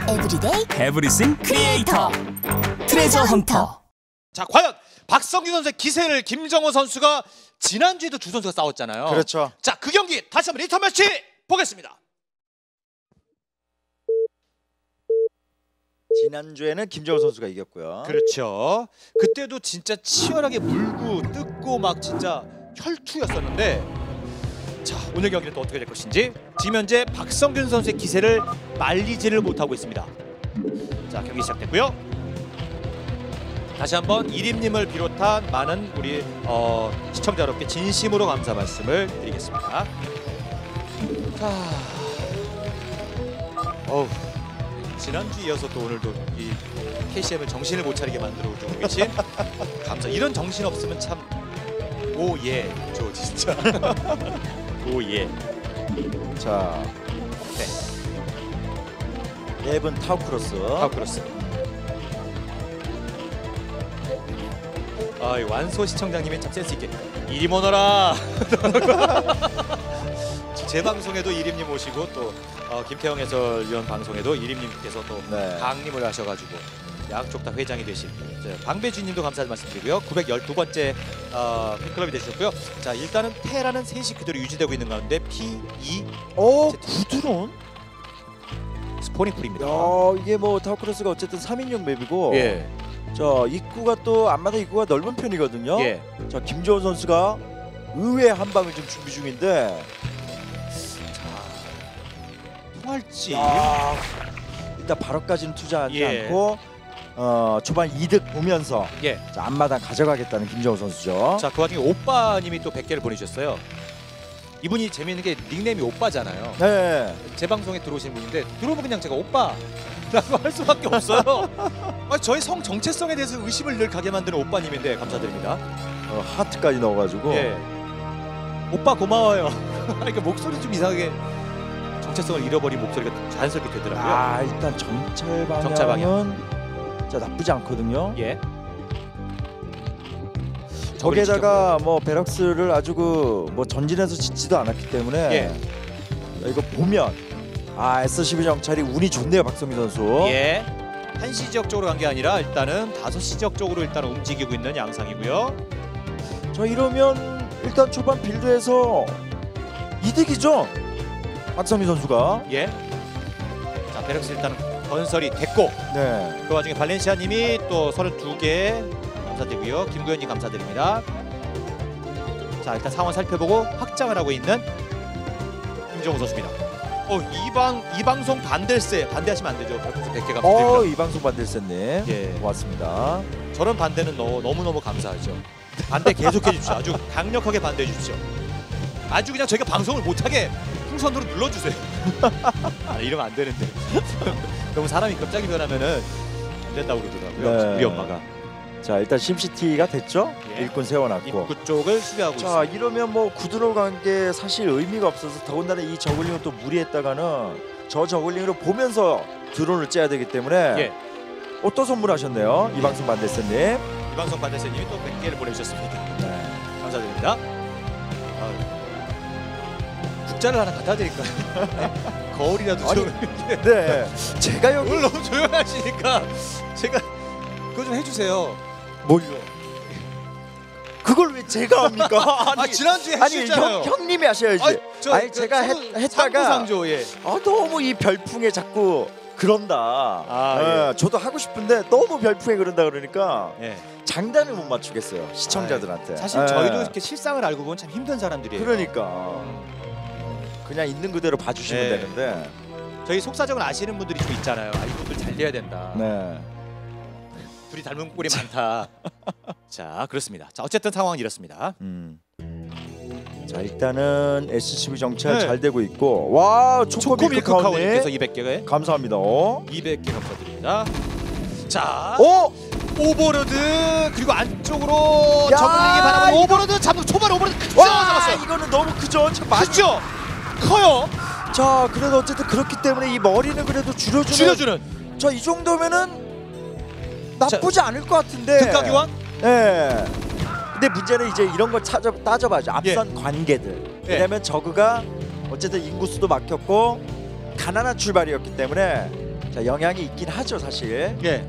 에브리데이 에브리싱 크리에이터 트레저 헌터. 자, 과연 박성균 선수의 기세를 김정호 선수가 지난주에도 두 선수가 싸웠잖아요. 그렇죠. 자, 그 경기 다시 한번 리턴 매치 보겠습니다. 지난주에는 김정호 선수가 이겼고요. 그렇죠. 그때도 진짜 치열하게 물고 뜯고 막 진짜 혈투였었는데, 자, 오늘 경기는 또 어떻게 될 것인지. 지금 현재 박성균 선수의 기세를 말리지를 못하고 있습니다. 자, 경기 시작됐고요. 다시 한번 이림님을 비롯한 많은 우리 시청자 여러분께 진심으로 감사 말씀을 드리겠습니다. 자, 지난주 이어서 또 오늘도 이 KCM을 정신을 못 차리게 만들어주고 계신 감사. 이런 정신 없으면 참 오예죠 진짜. 오예. 자, 네. 앱은 타우크로스. 아, 이 완소 시청장님이 참 센스 있게 이림 오너라. 제 방송에도 이림님 오시고 또 김태형 해설위원 방송에도 이림님께서 또 네. 강림을 하셔가지고 양쪽 다 회장이 되신 방배주님도 감사의 말씀드리고요. 912번째 팬클럽이 되셨고요. 자, 일단은 테라는 셋이 그대로 유지되고 있는 가운데 P2 구드론? 스포닝풀입니다. 이게 뭐 타우크로스가 어쨌든 3인용 맵이고, 예. 저 입구가 또 앞마다 입구가 넓은 편이거든요. 예. 자, 김정호 선수가 의외의 한 방을 좀 준비 중인데, 통할지. 일단 바로까지는 투자하지 예. 않고 초반 이득 보면서 예. 자, 앞마당 가져가겠다는 김정호 선수죠. 자, 그 와중에 오빠님이 또 100개를 보내주셨어요. 이분이 재미있는 게 닉네임이 오빠잖아요. 네. 제 방송에 들어오신 분인데 들어오면 그냥 제가 오빠라고 할 수밖에 없어요. 저의 성 정체성에 대해서 의심을 늘 가게 만드는 오빠님인데 감사드립니다. 하트까지 넣어가지고. 예. 오빠 고마워요. 그러니까 목소리 좀 이상하게 정체성을 잃어버린 목소리가 자연스럽게 되더라고요. 일단 정찰 방향은 정찰 방향. 자, 나쁘지 않거든요. 예. 저기에다가 뭐 베럭스를 아주 뭐 전진해서 짓지도 않았기 때문에 예. 이거 보면 S12 정찰이 운이 좋네요, 박성민 선수. 예. 1시 지역 쪽으로 간 게 아니라 일단은 5시 지역 쪽으로 일단 움직이고 있는 양상이고요. 저 이러면 일단 초반 빌드에서 이득이죠, 박성민 선수가. 예. 자, 베럭스 일단은 건설이 됐고, 네. 그 와중에 발렌시아님이 또 32개 감사드리고요. 김구현님 감사드립니다. 자, 일단 상황 살펴보고 확장을 하고 있는 김정호 선수입니다. 이 방송 반댈세 반대하시면 안 되죠. 별풍선 100개 감사드립니다. 이 방송 반대쌤님. 예. 고맙습니다. 저런 반대는 너무너무 감사하죠. 반대 계속해 주십시오. 아주 강력하게 반대해 주십시오. 아주 그냥 저희가 방송을 못하게 풍선으로 눌러주세요. 이러면 안 되는데. 너무 사람이 갑자기 변하면은 안 된다고 그러더라고요. 네. 우리 엄마가. 자, 일단 심시티가 됐죠. 예. 일꾼 세워놨고. 입구 쪽을 수비하고 자, 있습니다. 이러면 뭐 구두로 간 게 사실 의미가 없어서, 더군다나 이 저글링을 또 무리했다가는 저 저글링으로 보면서 드론을 째야 되기 때문에. 예. 또 선물하셨네요, 이 방송 반대쌤님. 이 방송 반대세님이 또 100개를 보내주셨습니다. 네. 감사드립니다. 국자를 하나 갖다 드릴까요? 거울이라도 아니, 좀. 네. 제가 여기 오늘 너무 조용하시니까 제가 그거 좀 해주세요. 뭘요? 그걸 왜 제가 합니까? 지난주에 아니, 하셨잖아요. 형님이 하셔야지. 제가 했다가 상조, 예. 너무 이 별풍에 자꾸 그런다. 예. 저도 하고 싶은데 너무 별풍에 그런다 그러니까 예. 장단을 못 맞추겠어요, 시청자들한테. 사실 저희도 이렇게 실상을 알고 보면 참 힘든 사람들이에요. 그러니까 그냥 있는 그대로 봐주시면 네. 되는데. 저희 속사정을 아시는 분들이 좀 있잖아요. 이분들 잘 돼야 된다. 네. 둘이 닮은 꼴이 많다. 자, 그렇습니다. 자, 어쨌든 상황은 이렇습니다. 자, 일단은 SCV 정찰 네. 잘 되고 있고, 와, 초코밀크 카운님께서 초코밀크 200개 감사합니다. 200개 감사드립니다. 자, 오버로드 그리고 안쪽으로 야, 저글링이 바라보고 오버로드 잡고 초반 오버로드 크죠. 와, 잡았어요. 이거는 너무 크죠. 크죠. 커요. 자, 그래도 어쨌든 그렇기 때문에 이 머리는 그래도 줄여주는. 자, 이 정도면은 나쁘지 않을 것 같은데. 등가 교환? 네. 근데 문제는 이제 이런 걸 따져봐야죠. 앞선 관계들. 예. 왜냐면 저그가 어쨌든 인구수도 막혔고 가난한 출발이었기 때문에 자, 영향이 있긴 하죠, 사실. 예.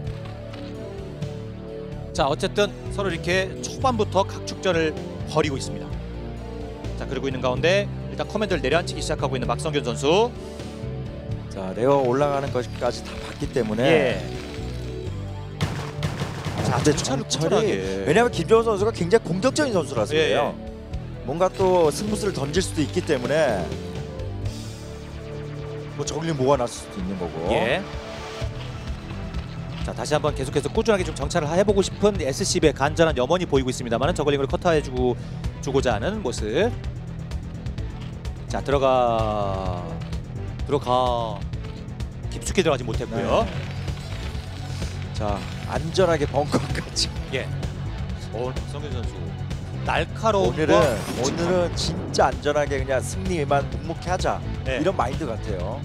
자, 어쨌든 서로 이렇게 초반부터 각축전을 벌이고 있습니다. 자, 그러고 있는 가운데 일단 커맨드를 내려앉히기 시작하고 있는 박성균 선수. 자, 레어 올라가는 것까지 다 봤기 때문에. 예. 자, 근데 정찰을 정찰이 꾸준하게. 왜냐하면 김정우 선수가 굉장히 공격적인 선수라서 예, 그래요. 뭔가 또 승부수를 던질 수도 있기 때문에 뭐 저글링 모아놨을 수도 있는 거고. 예. 자, 다시 한번 계속해서 꾸준하게 좀 정찰을 해보고 싶은 SCB의 간절한 염원이 보이고 있습니다만 저글링으로 커터해주고자 하는 모습. 자, 들어가 깊숙이 들어가지 못했고요. 네. 자, 안전하게 벙커까지. 예. 박성균 선수 날카로운 오늘은 진짜 안전하게 그냥 승리만 묵묵히 하자. 네. 이런 마인드 같아요.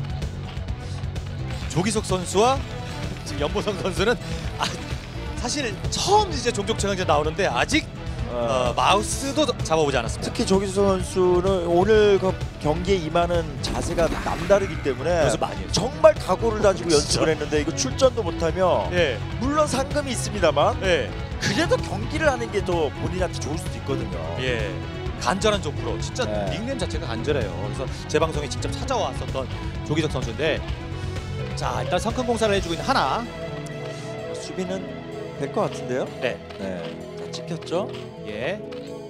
조기석 선수와 지금 연보성 선수는 사실 처음 이제 종족 최강전 나오는데 아직 마우스도 잡아보지 않았습니다. 특히 조기수 선수는 오늘 그 경기에 임하는 자세가 남다르기 때문에 연습 많이 했죠. 정말 각오를 다지고 연습을 했는데 이거 출전도 못하면 예. 물론 상금이 있습니다만 예. 그래도 경기를 하는 게 더 본인한테 좋을 수도 있거든요. 예. 간절한 조프로 진짜 네. 닉네임 자체가 간절해요. 그래서 제 방송에 직접 찾아왔었던 조기석 선수인데 자, 일단 성큰 공사를 해주고 있는 하나. 수비는 될 것 같은데요. 네. 네. 자, 찍혔죠. 예.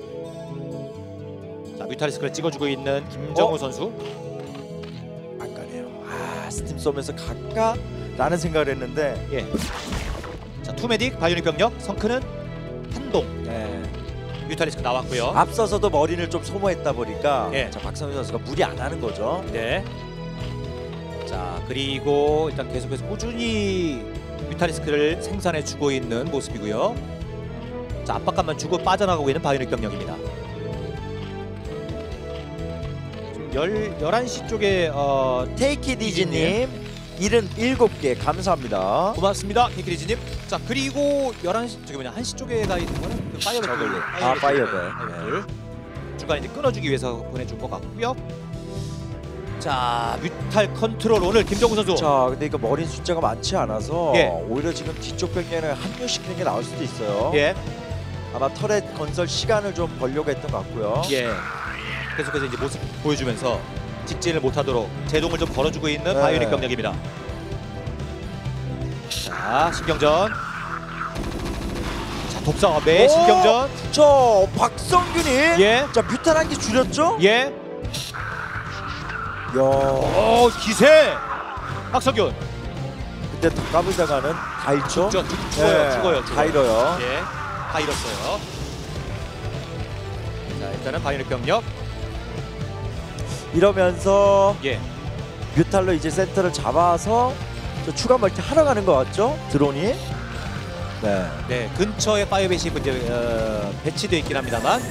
자, 뮤탈리스크를 찍어주고 있는 김정우 선수. 안 가네요. 스팀 쏘면서 갈까? 라는 생각을 했는데 예. 자, 투메딕 바이오닉 병력 성큰은 한동. 네. 뮤탈리스크 나왔고요. 앞서서도 머리를 좀 소모했다 보니까 예. 자, 박성윤 선수가 무리 안 하는 거죠. 네. 자, 그리고 일단 계속해서 꾸준히 뮤탈리스크를 생산해주고 있는 모습이고요. 자, 압박감만 주고 빠져나가고 있는 바이오닉 병력입니다. 11시 쪽에 테이키디지님 77개 감사합니다. 고맙습니다. 케이크리지님. 자, 그리고 11시 저기 1시 쪽에 가 있는 거는 그 파이어벳. 파이어벳. 중간에 이제 끊어주기 위해서 보내준 것 같고요. 자, 뮤탈 컨트롤 오늘 김정우 선수. 자, 근데 이거 머린 숫자가 많지 않아서 예. 오히려 지금 뒤쪽 병력을 합류시키는 게 나올 수도 있어요. 예. 아마 터렛 건설 시간을 좀 벌려고 했던 것 같고요. 예. 계속해서 이제 모습 보여주면서 직진을 못하도록 제동을 좀 걸어주고 있는 네. 바이오닉 병력입니다. 자, 신경전. 자, 독사업의 오! 신경전. 저 박성균이 예. 자, 뮤탄 한 개 줄였죠? 예. 야, 오, 기세. 박성균. 그때 더 까불다가는 다 잃죠? 죽어요. 다 잃어요. 예. 다 잃었어요. 자, 일단은 바이오닉 병력. 이러면서 예. 뮤탈로 이제 센터를 잡아서 저 추가 멀티 하러 가는 것 같죠? 드론이. 네. 네, 근처에 파이어벳이 이제 배치되어 있긴 합니다만,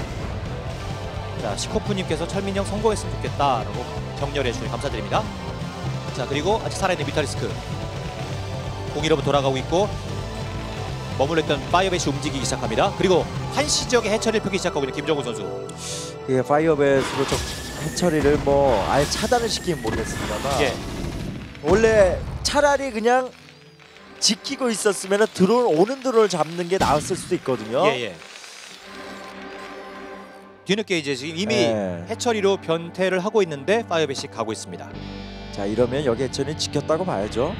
자, 시코프님께서 철민형 성공했으면 좋겠다라고 격려해 주셔서 감사드립니다. 자, 그리고 아직 살아있는 뮤탈리스크 공이로부 돌아가고 있고 머물렀던 파이어벳이 움직이기 시작합니다. 그리고 한시 지역에 해처리를 펴기 시작하고 있는 김정우 선수. 그 파이어벳으로 저 해처리를 뭐 아예 차단을 시키면 모르겠습니다만 예. 원래 차라리 그냥 지키고 있었으면 오는 드론을 잡는 게 나았을 수도 있거든요. 예. 뒤늦게 이제 지금 이미 예. 해처리로 변태를 하고 있는데 파이어벳이 가고 있습니다. 자, 이러면 여기 해처리는 지켰다고 봐야죠.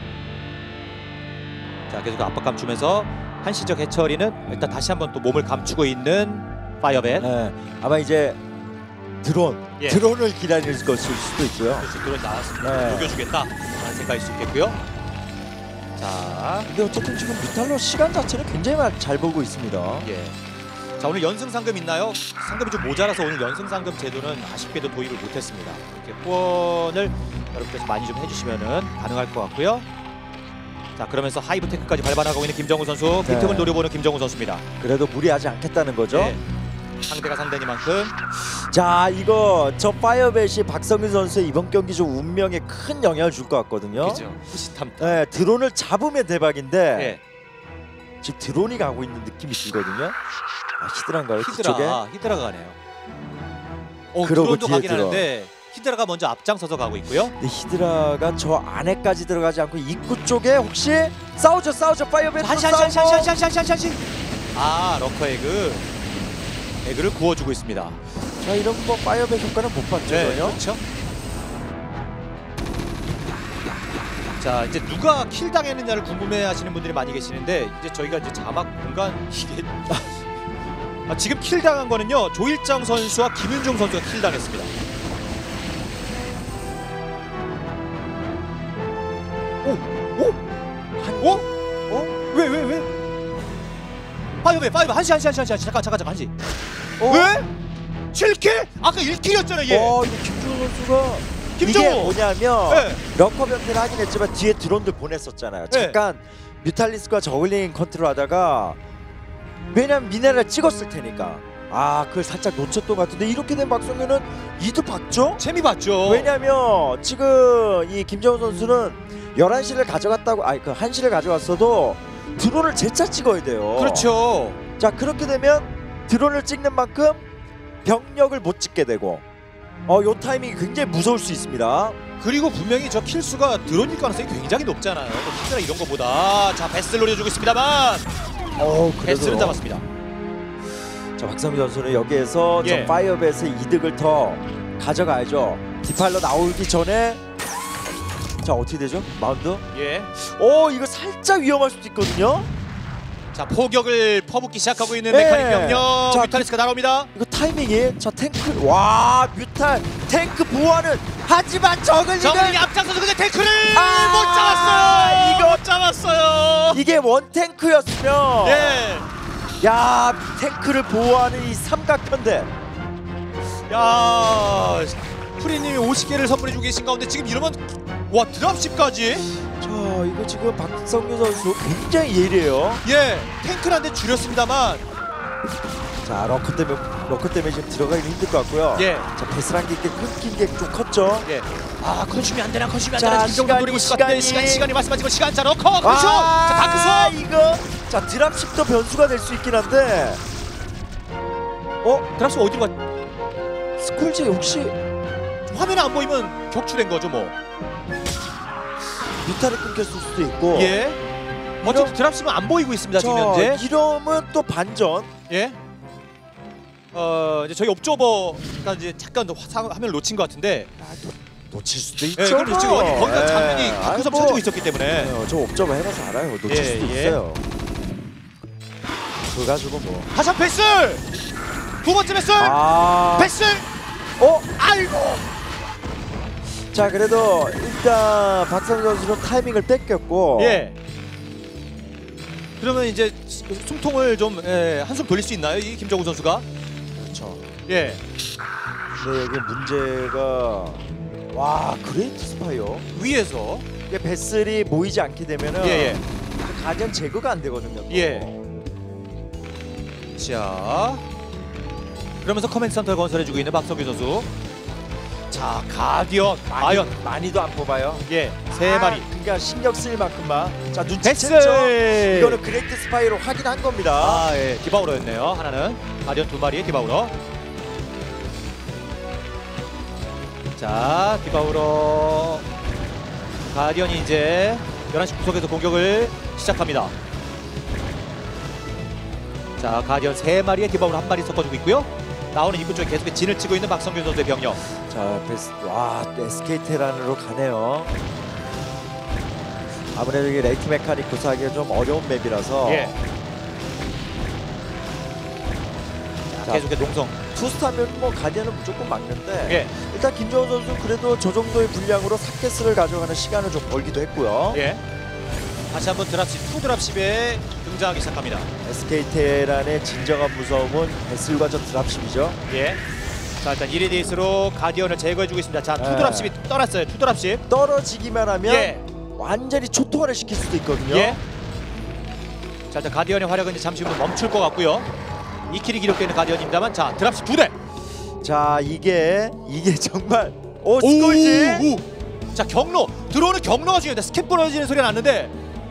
자, 계속 압박감 주면서 한시적 해처리는 일단 다시 한번 또 몸을 감추고 있는 파이어벳. 네. 아마 이제 예. 드론을 기다릴 것일 수도 있고요. 그래서 드론 나왔습니다. 네. 녹여주겠다라는 생각일 수 있겠고요. 자, 근데 어쨌든 지금 뮤탈로 시간 자체는 굉장히 잘 보고 있습니다. 예. 자, 오늘 연승 상금 있나요? 상금이 좀 모자라서 오늘 연승 상금 제도는 아쉽게도 도입을 못했습니다. 이렇게 후원을 여러분께서 많이 좀 해주시면은 가능할 것 같고요. 자, 그러면서 하이브 테크까지 밟아나가고 있는 김정우 선수, 네. 빈틈을 노려보는 김정우 선수입니다. 그래도 무리하지 않겠다는 거죠. 예. 상대가 상대니만큼. 자, 이거 저 파이어벳이 박성균 선수의 이번 경기 좀 운명에 큰 영향을 줄 것 같거든요. 그죠. 후시탐탐. 네, 드론을 잡으면 대박인데 예. 지금 드론이 가고 있는 느낌이 들거든요. 히드라인가요? 뒤쪽에? 히드라가 가네요. 그러고 드론도 뒤에 가긴 드론. 하는데 히드라가 먼저 앞장서서 가고 있고요. 근데 히드라가 저 안에까지 들어가지 않고 입구 쪽에 혹시 싸우죠 파이어맨 한시. 아 러커 에그를 구워주고 있습니다. 자 이런 뭐 파이어맨 효과는 못 봤죠 네, 전혀. 그렇죠. 자 이제 누가 킬 당했느냐를 궁금해하시는 분들이 많이 계시는데 이제 저희가 이제 자막 공간 이게 지금 킬 당한 거는요 조일장 선수와 김윤중 선수가 킬 당했습니다. 왜? 파이어맨 한시 잠깐 한시. 왜? 7킬? 아까 1킬이었잖아요 얘. 이거 김종우 선수가 김종우! 이게 뭐냐면 네. 러커 변태를 하긴 했지만 뒤에 드론들 보냈었잖아요. 네. 잠깐 뮤탈리스크와 저글링 컨트롤하다가 왜냐면 미네랄 찍었을 테니까 그걸 살짝 놓쳤던 것 같은데 이렇게 된 박성규는 이도 박죠? 재미 봤죠. 왜냐면 지금 이 김정우 선수는 11시를 가져갔다고 그 1시를 가져갔어도 드론을 재차 찍어야 돼요. 그렇죠. 자 그렇게 되면 드론을 찍는 만큼 병력을 못 찍게 되고 요 타이밍이 굉장히 무서울 수 있습니다. 그리고 분명히 저 킬수가 드론일 가능성이 굉장히 높잖아요. 히드라 이런 거보다. 자 베스를 노려주고 있습니다만 베스는 잡았습니다. 자 박성규 선수는 여기에서 예. 저 파이어벳의 이득을 더 가져가야죠. 디팔러 나오기 전에 자 어떻게 되죠? 마운드? 예. 이거 살짝 위험할 수도 있거든요. 자 포격을 퍼붓기 시작하고 있는 네. 메카닉 병력. 자, 뮤탈리스크가 나옵니다. 이거 타이밍이 자 탱크 뮤탈 탱크 보호하는 하지만 정은이 저글링은 앞장서서 근데 탱크를 아, 못 잡았어요. 이거 못 잡았어요. 이게 원 탱크였으면 예. 야 탱크를 보호하는 이 삼각편대 야 프리님이 50개를 선물해주고 계신 가운데 지금 이러면 와 드랍십까지. 자 이거 지금 박성규 선수 굉장히 예리해요. 예. 탱크를 한 대 줄였습니다만. 자 러커 때문에 지금 들어가기 힘들 것 같고요. 예. 자 베스랑 게 끊긴 게 좀 컸죠. 예. 컨슘이 안 되나 컨슘이 안 자, 되나 김정도 노리고 있을 것 같은데 시간이 말씀하시고 시간 자 러커 컨슘 자 다크서 이거 자 드랍십도 변수가 될 수 있긴 한데 드랍십 어디로 가? 스쿨지 혹시 화면에 안 보이면 격추된 거죠 뭐. 뮤탈이 끊겼을 수도 있고. 예. 어쨌든 드랍십은 안 보이고 있습니다 지금 현재. 이러면 또 반전. 예. 이제 저희 옵저버가 이제 잠깐 화면을 놓친 것 같은데. 놓칠 수도 예, 있죠. 그런데 지금 거기가 장면이 다크섬 쳐주고 있었기 때문에. 저 옵저버 해봐서 알아요. 놓칠 예, 수도 예. 있어요. 그거 가지고 뭐. 다시 한 패스. 두 번째 패스. 패스. 아이고. 자 그래도 일단 박성규 선수는 타이밍을 뺏겼고. 예. 그러면 이제 숨통을 좀 한숨 돌릴 수 있나요, 이 김정우 선수가? 그렇죠. 예. 근데 여기 문제가 그레이트 스파이어 위에서. 이게 베슬이 모이지 않게 되면은 예. 가디언 제거가 안 되거든요. 또. 예. 자. 그러면서 커맨드 센터를 건설해주고 있는 박성규 선수. 자, 가디언, 아연. 많이도 안 뽑아요. 예. 3마리. 그러니까 신경 쓸 만큼만. 자 패스. 눈치챘죠. 이거는 그레이트 스파이로 확인한 겁니다. 예. 디바우러였네요. 하나는 가디언 2마리의 디바우러. 자, 디바우러. 가디언이 이제 11시 구석에서 공격을 시작합니다. 자, 가디언 3마리의 디바우러 1마리 섞어주고 있고요. 나오는 입구 쪽에 계속 진을 치고 있는 박성균 선수의 병력. 자, SK 테란으로 가네요. 아무래도 이게 레이트 메카닉 구사하기가 좀 어려운 맵이라서. 예. 자, 계속해 농성. 투스타면 뭐 가디언은 무조건 막는데. 예. 일단 김정은 선수 그래도 저 정도의 분량으로 사케스를 가져가는 시간을 좀 벌기도 했고요. 예. 다시 한번 드랍십, 투 드랍십에 등장하기 시작합니다. SK 테란의 진정한 무서움은 베슬과 저 드랍십이죠. 예. 자, 일단 1위 데이스로 가디언을 제거해주고 있습니다. 자, 투 예. 드랍십이 떠났어요. 투 드랍십. 떨어지기만 하면 예. 완전히 초토화를 시킬 수도 있거든요. 예. 자, 일단 가디언의 활약은 이제 잠시 후 멈출 것 같고요. 2킬이 기록되는 가디언입니다만, 자, 드랍십 2대. 자, 이게 정말 스콜지. 자, 경로. 들어오는 경로가 중요한데 스캔 부러지는 소리가 났는데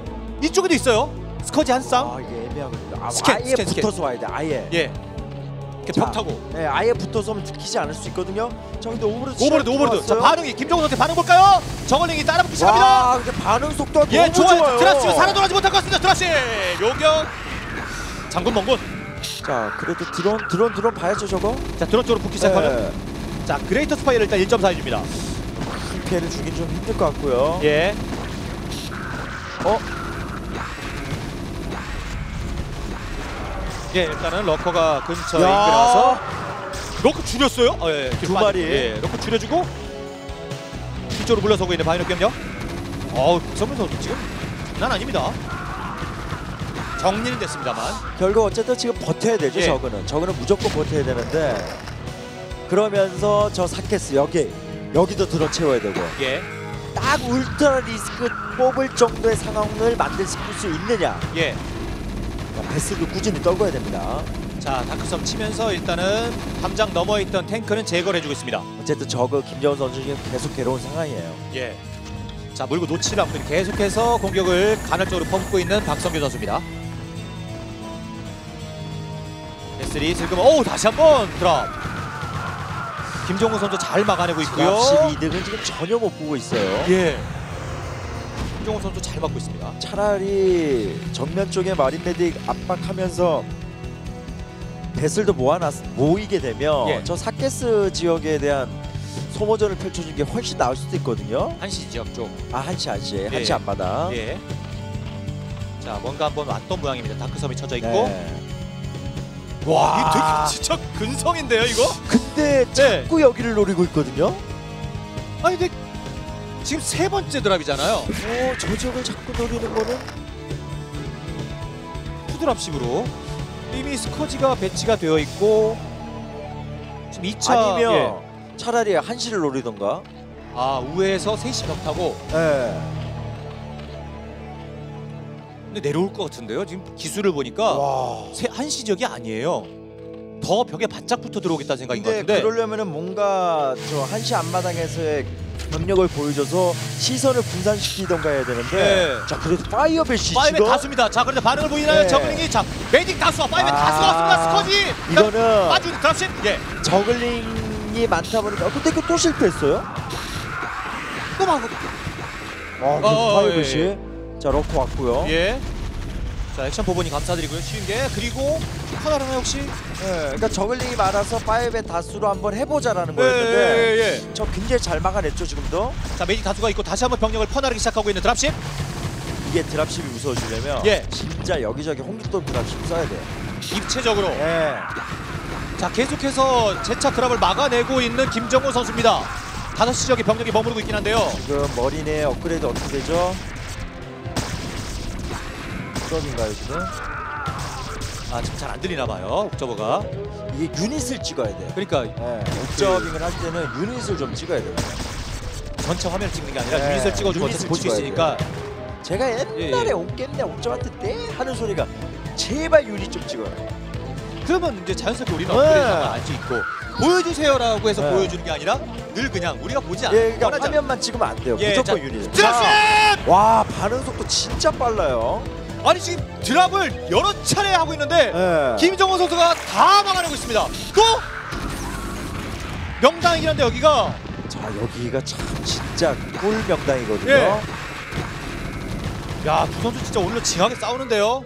이쪽에도 있어요. 스커지 한 쌍. 이게 애매하거든요. 스캔, 아예 스캔. 붙어서 와야 돼. 아예. 예. 이렇게 벽 타고. 네, 아예 붙어서면 들키지 않을 수 있거든요. 자, 근데 오버로드. 오버로드. 자, 반응이 김정우 선수 반응 볼까요? 저글링이 따라붙기 시작합니다. 와, 근데 반응 속도가 예, 너무 좋아요. 드랍십 살아 돌아지 못할 것 같습니다. 드랍십 요격. 장군 멍군. 자, 그래도 드론 봐야죠 저거. 자, 드론 쪽으로 붙기 시작하면. 자, 그레이터 스파이를 일단 1.4 해줍니다. 큰 피해를 주긴 좀 힘들 것 같고요. 예. 예, 일단은 러커가 근처에 인근에 러커 줄였어요? 예, 두 마리. 예, 러커 줄여주고 뒤쪽으로 물러서고 있는 바이너 경력. 박성민 선수 지금 장난 아닙니다. 정리는 됐습니다만. 결국 어쨌든 지금 버텨야 되죠. 예. 저거는 무조건 버텨야 되는데 그러면서 저 사케스 여기도 들어 채워야 되고 예, 딱 울트라 리스크 뽑을 정도의 상황을 만들 수 있느냐. 예. 베스도 꾸준히 떨궈야 됩니다. 자, 다크섬 치면서 일단은 담장 넘어에 있던 탱크는 제거를 해주고 있습니다. 어쨌든 저거 김정은 선수 지금 계속 괴로운 상황이에요. 예. 자, 물고 놓치지 않고 계속해서 공격을 간헐적으로 퍼붓고 있는 박성규 선수입니다. S3 슬금 다시 한번 드랍. 김정우 선수 잘 막아내고 있고요. 12득은 지금 전혀 못 보고 있어요. 예. 김정우 선수 잘 막고 있습니다. 차라리 정면 쪽에 마린 메딕 압박하면서 배슬도 모이게 되면 예. 저 사케스 지역에 대한 소모전을 펼쳐주는 게 훨씬 나을 수도 있거든요. 한시 지역 쪽. 한시 예. 앞마다. 예. 자, 뭔가 한번 왔던 모양입니다. 다크섬이 쳐져 있고. 네. 와, 이게 되게 진짜 근성인데요, 이거? 근데 자꾸 여기를 노리고 있거든요. 아니, 근데 지금 세 번째 드랍이잖아요. 저 지역을 자꾸 노리는 거는 푸드랍식으로 이미 스커지가 배치가 되어 있고 지금 2차 아니면 차라리 한시를 노리던가. 우회에서 3시 벽 타고. 네. 근데 내려올 것 같은데요. 지금 기술을 보니까 와. 한시 지역이 아니에요. 더 벽에 바짝 붙어 들어오겠다는 생각인 것 근데 같은데. 그러려면은 뭔가 저 한시 앞마당에서의 병력을 보여줘서 시선을 분산시키던가 해야 되는데. 네. 자, 그래도 파이어벳이 파이브의 지금 다수입니다. 자, 그런데 반응을 보이나요? 네. 저글링이. 자, 메딕 다수와 파이브의 다수가 왔습니다. 스커지. 이거는 빠지는 드랍십. 예. 저글링이 많다 보니까 근데 또 실패했어요? 또 막. 파이어벳이. 예. 자, 러커 왔고요. 예. 자, 액션 보보니 감사드리고요. 쉬운 게. 그리고 하나는 역시. 네, 그러니까 저글링이 많아서 파이어벳 다수로 한번 해보자라는 거였는데 예. 저 굉장히 잘 막아냈죠 지금도. 자, 메딕 다수가 있고 다시 한번 병력을 퍼나르기 시작하고 있는 드랍십. 이게 드랍십이 무서워지려면 예. 진짜 여기저기 홍길동 드랍십 써야 돼요. 입체적으로. 예. 자, 계속해서 재차 드랍을 막아내고 있는 김정우 선수입니다. 5시 지역에 병력이 머무르고 있긴 한데요. 지금 머리내 업그레이드 어떻게 되죠? 수업인가요 지금? 지금 잘 안 들리나 봐요. 옥저버가. 이게 유닛을 찍어야 돼요. 그러니까 예. 옥저빙을 할 때는 유닛을 좀 찍어야 돼요. 전체 화면을 찍는 게 아니라 네, 유닛을 찍어주고 유닛을 어차피 볼 수 찍어야 있으니까. 제가 옛날에 옥겜내 옥저한테 네 하는 소리가 제발 유닛 좀 찍어요. 그러면 이제 자연스럽게 우리는 네. 업그레이드를 알 수 있고 보여주세요라고 해서 네. 보여주는 게 아니라 늘 그냥 우리가 보지 예, 않아요. 그러니까 화면만 찍으면 안 돼요. 예, 무조건 자, 유닛. 드랍십! 와, 반응 속도 진짜 빨라요. 아니, 지금 드랍을 여러 차례 하고 있는데 예. 김정우 선수가 다 막아내고 있습니다. 또 명당이긴 한데 여기가. 자, 여기가 참 진짜 꿀 명당이거든요. 예. 야, 두 선수 진짜 오늘 징하게 싸우는데요.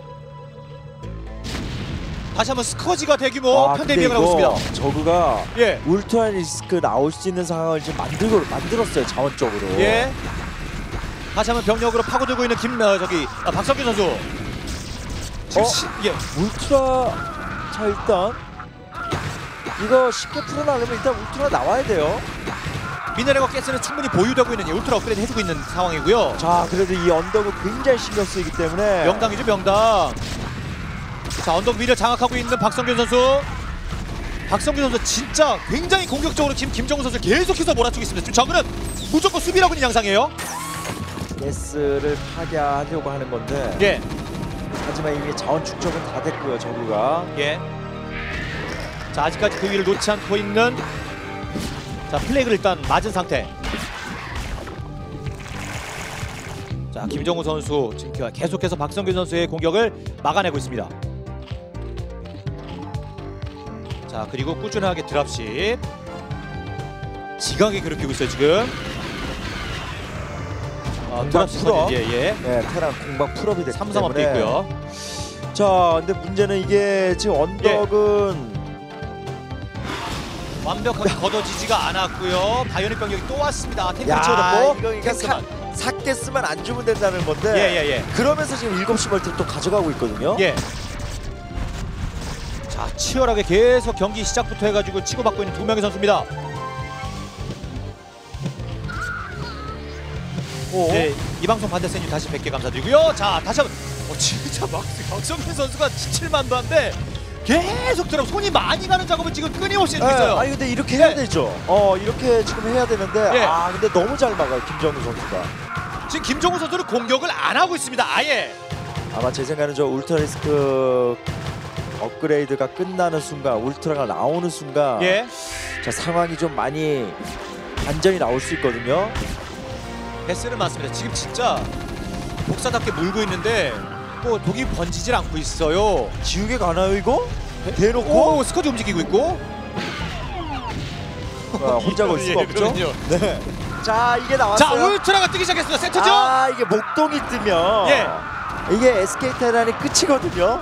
다시 한번 스커지가 대규모 편대 비행을 하고 있습니다. 저그가 예. 울트라 리스크 나올 수 있는 상황을 지금 만들었어요, 자원적으로. 예. 다시 한번 병력으로 파고들고 있는 박성균 선수. 지금 예. 울트라. 자, 일단 이거 쉽게 풀어나가면 일단 울트라 나와야 돼요. 미네랄과 가스는 충분히 보유되고 있는 울트라 업그레이드 해주고 있는 상황이고요. 자, 그래도 이 언덕은 굉장히 신경 쓰이기 때문에 명당이죠, 명당. 자, 언덕 위를 장악하고 있는 박성균 선수. 박성균 선수 진짜 굉장히 공격적으로 김정우 선수 계속해서 몰아치고 있습니다. 지금 저그는 무조건 수비라고 있는 양상이에요. 가스를 파괴하려고 하는 건데 예. 하지만 이미 자원 축적은 다 됐고요, 저그가. 예. 자, 아직까지 그 위를 놓지 않고 있는. 자, 플래그를 일단 맞은 상태. 자, 김정우 선수 지금 계속해서 박성균 선수의 공격을 막아내고 있습니다. 자 그리고 꾸준하게 드랍십 지각이 괴롭히고 있어요 지금. 공방 풀업. 예. 네, 테란 공방 풀업이 됐기 삼삼업도 때문에. 있고요. 자, 근데 문제는 이게 지금 언덕은 완벽하게 걷어지지가 않았고요. 바이오닉 병력이 또 왔습니다. 탱크 야, 채워놓고 이거 그러니까 삭게 쓰면 안 주면 된다는 건데. 예예예. 그러면서 지금 7시 멀티를 또 가져가고 있거든요. 예. 자 치열하게 계속 경기 시작부터 해가지고 치고받고 있는 두 명의 선수입니다. 네, 이 방송 반대쌤님 다시 100개 감사드리고요. 자 다시 한번 진짜 박성균 선수가 17만도 한데 계속 들어 손이 많이 가는 작업을 지금 끊임없이 해주고 있어요. 아니 근데 이렇게 해야 되죠. 이렇게 지금 해야 되는데 예. 근데 너무 잘 막아요 김정우 선수가. 지금 김정우 선수는 공격을 안 하고 있습니다. 아예. 아마 제 생각에는 저 울트라 리스크 업그레이드가 끝나는 순간, 울트라가 나오는 순간, 예. 자 상황이 좀 많이 반전이 나올 수 있거든요. 베스는 많습니다. 지금 진짜 복사답게 물고 있는데 또 독이 번지질 않고 있어요. 지우개 가나요 이거? 대놓고? 오 스쿼드 움직이고 있고. 혼자 걸 수가 예, 없죠. 그럼요. 네. 자 이게 나왔어요. 자 울트라가 뜨기 시작했습니다. 세트죠. 이게 목동이 뜨면 예. 이게 SK 테란이 끝이거든요.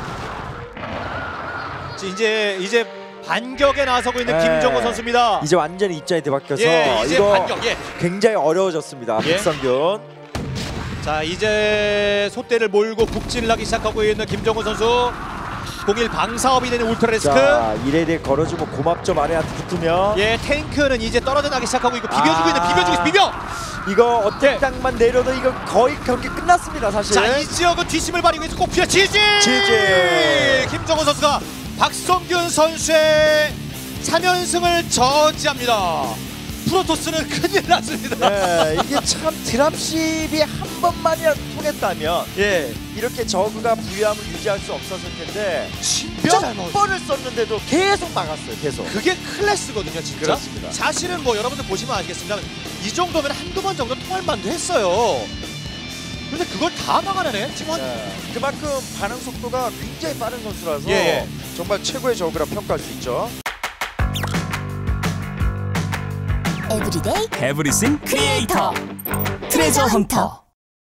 이제 반격에 나서고 있는 네. 김정호 선수입니다. 이제 완전히 입장이 뒤바뀌어서 예, 이제 이거 반격. 예. 굉장히 어려워졌습니다. 예. 박성균. 자 이제 솥대를 몰고 북진을 하기 시작하고 있는 김정호 선수. 01 방사업이 되는 울트라 리스크. 자 1에 걸어주고 고맙죠 마레한테 붙으면. 예 탱크는 이제 떨어져 나기 시작하고 있고 비벼주고 있는 비벼주고 있어 비벼. 이거 어택 예. 땅만 내려도 이거 거의 경기 끝났습니다 사실. 자 이 지역은 뒷심을 발휘고 있어 꼭 피해 지지. 김정호 선수가 박성균 선수의 3연승을 저지합니다. 프로토스는 큰일 났습니다. 네, 이게 참 드랍십이 한 번만이라도 통했다면 예, 이렇게 저그가 부유함을 유지할 수 없었을 텐데 진짜 잘 몇 먹었어요. 번을 썼는데도 계속 막았어요. 계속. 그게 클래스거든요, 진짜. 그렇습니다. 사실은 뭐 여러분들 보시면 아시겠습니다만 이 정도면 한두 번 정도 통할 만도 했어요. 근데 그걸 다 막아내네, 팀원. 네, 그만큼 반응 속도가 굉장히 빠른 선수라서 예. 정말 최고의 저그라 평가할 수 있죠. 에브리데이 에브리싱 크리에이터 트레저 헌터.